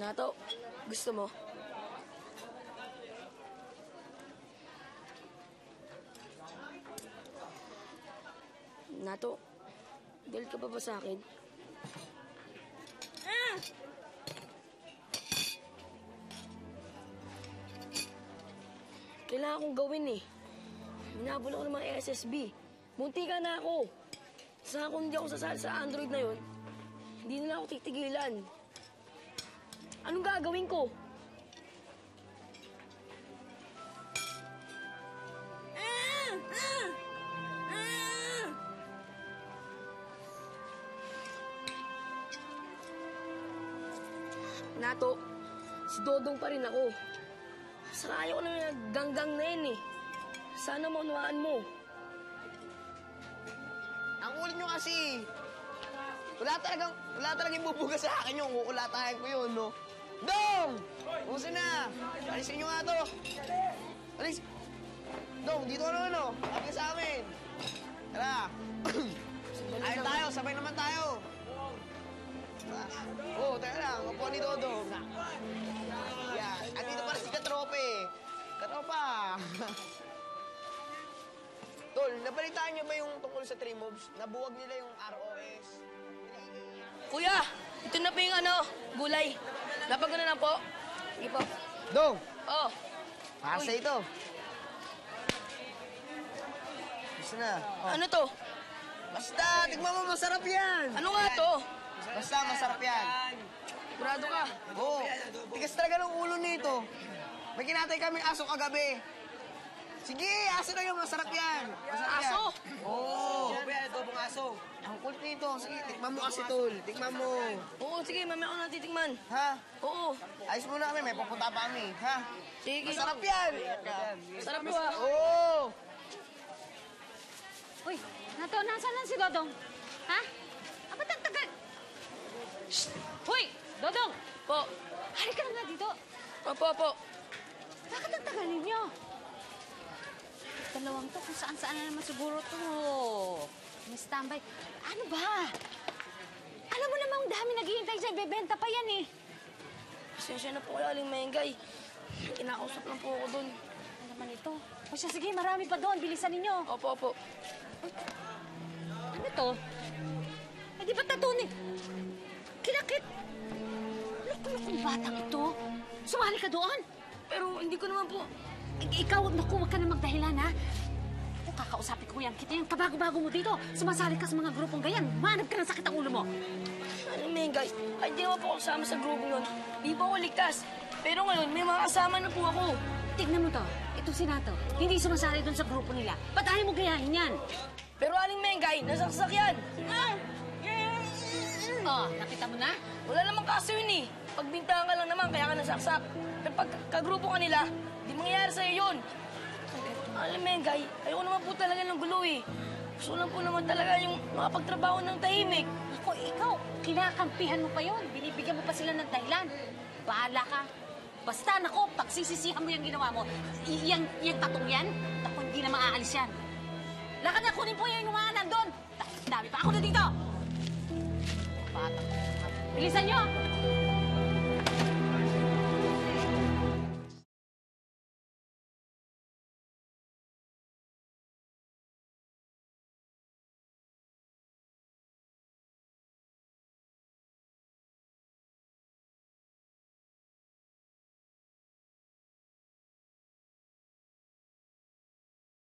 Nato, gusto mo? Nato, galit ka pa ba sa akin? Ah! Kailangan kong gawin eh. Minabol ako ng mga SSB. Munti ka na ako. Saka kung hindi ako sasali sa Android na yon, hindi nila ako titigilan. Anong gagawin ko? Nato, si Dodong pa rin ako. Saka ayaw ko na naggang-gang na yun eh. Sana maunawaan mo. Ang ulit nyo kasi. Wala talagang bubuga sa akin yung kukulatahan ko yun, no? Dong! Uso na! Alisin nyo nga to. Alis! Dong, dito ka naman, no? Kapag sa amin. Tara. Ayun tayo, sabay naman tayo. Oo, tayo lang. Upo ni Dodong. Yan. Andito para si Katrope. Katropa. Tol, nabalitaan niyo ba yung tungkol sa 3 moves? Nabuwag nila yung ROS. Kuya, ito na po yung gulay. Lapag ko na lang po. Sige po. Dong! Oh. Para sa ito. Gusto na. Oh. Ano to? Basta, tignan mo, masarap yan. Ano nga to? Basta, masarap yan. Sigurado ka? Oo. Tigas talaga ng ulo nito. May kinatay kaming aso kagabi. Sige, aso na yun. Masarap yan. Masarap Aso? Yan. Oo. Dobong aso. Ang kulit nito. Sige, tikman mo kasi, tol. Tikman mo. Oo, sige. Mamaya ko natitikman. Ha? Oo. Ayos muna kami. May pupunta pa kami. Ha? Sige. Masarap yan. Sarap mo ah. Oo. Uy, Nato, nasaan lang si Dodong? Ha? Ba't ang tagal? Shh! Hoy! Dodong! Po. Halika na nga dito. Opo. Bakit ang tagal ninyo? Dalawang to, kung saan-saan na naman siguro to. May standby. Ano ba? Alam mo namang dami naghihintay dyan. Bebenta pa yan eh. Pasensya na po kayo, Aling Mengay. Kinakausap lang po ako dun. Ano naman ito? O siya, sige, marami pa doon. Bilisan ninyo. Opo. Ano to? Eh, di ba tatunin? Kinakit. Loko-lokong batang ito. Sumali ka doon. Pero hindi ko naman po. Ikaw, naku, wag ka na magdahilan, ha? O, kakausapin ko yan. Kita yung kabago-bago mo dito. Sumasali ka sa mga grupong ganyan. Manap ka ng sakit ang ulo mo. Aling Mengay, ay di naman po ako kasama sa grupo yun. Di po ako ligtas. Pero ngayon, may mga kasama na po ako. Tignan mo to. Ito si Nato. Hindi sumasali doon sa grupo nila. Ba't ayaw mo gayahin yan? Pero Aling Mengay, nasaksak yan. Oh, nakita mo na? Wala namang kaso yun eh. Pagbintangan ka lang naman, kaya ka nasaksak. Pero pag kagrupo ka nila, di mangyayari sa'yo yun. Aling Mengay, ayoko naman po talaga ng gulo eh. Gusto lang po naman talaga yung makapagtrabaho ng tahimik. Ako, ikaw, kinakampihan mo pa yon. Binibigyan mo pa sila ng dahilan. Bahala ka. Basta, nako, pagsisisihan mo yung ginawa mo, yung tatong yan, ako hindi na maaalis yan. Lakad na, kunin po yung mga nandun. Dami pa ako na dito. Batang. Bilisan nyo!